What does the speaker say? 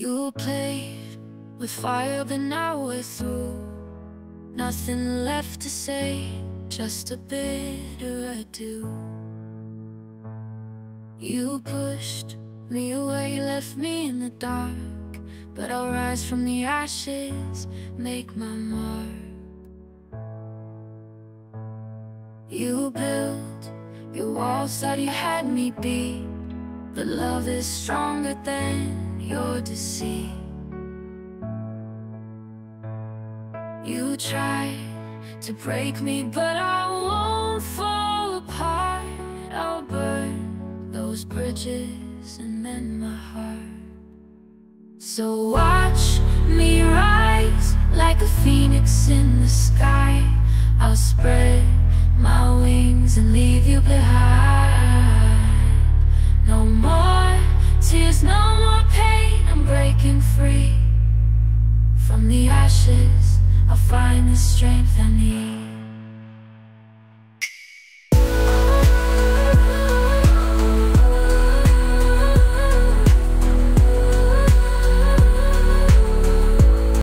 You played with fire, but now we're through. Nothing left to say, just a bitter adieu. You pushed me away, left me in the dark, but I'll rise from the ashes, make my mark. You built your walls, thought you had me beat, but love is stronger than your deceit. You tried to break me, but I won't fall apart. I'll burn those bridges and mend my heart. So watch me rise like a phoenix in the sky. I'll spread my wings and leave you behind. No more tears, no more pain.